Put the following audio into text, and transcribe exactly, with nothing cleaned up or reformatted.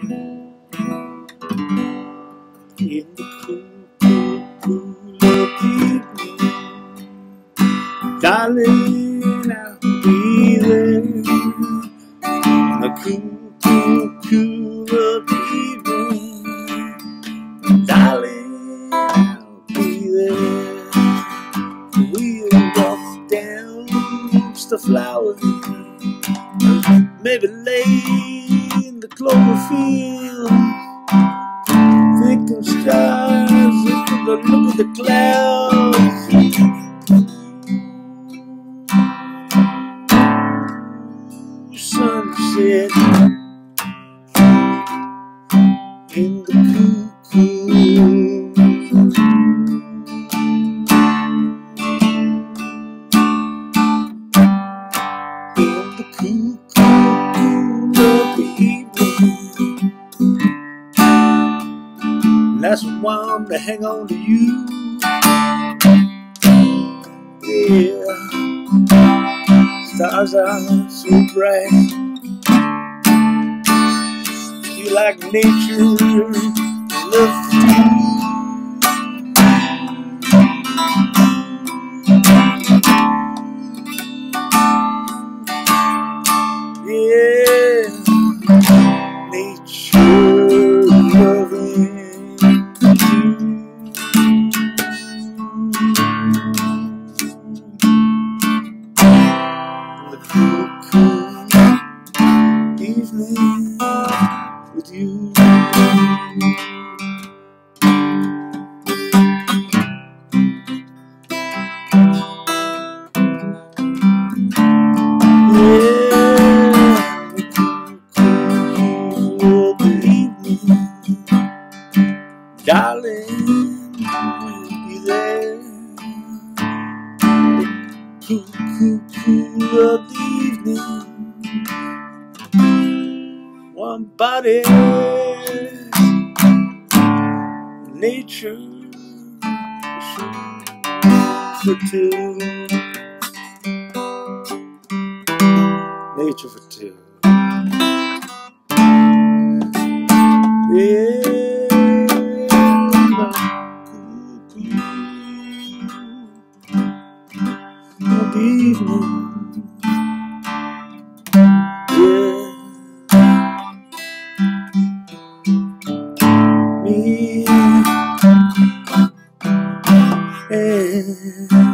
In the cool, cool, cool of the evening, darling, I'll be there. In the cool, cool, cool of the evening, darling, I'll be there. We'll walk down the flowers, maybe lay in the cloverfield, thinking stars, look at the, look at the clouds. Sunset in the cool, cool. In the cool, cool, cool of the evening, that's why I'm to hang on to you. Yeah, stars are so bright. You like nature, love you. Yeah, nature loving you. The cool, cool evening with you. Darling, we'll be there. The cool, cool, cool of the evening. One body, nature for two. Nature for two. Yeah. Evening, yeah, me, yeah.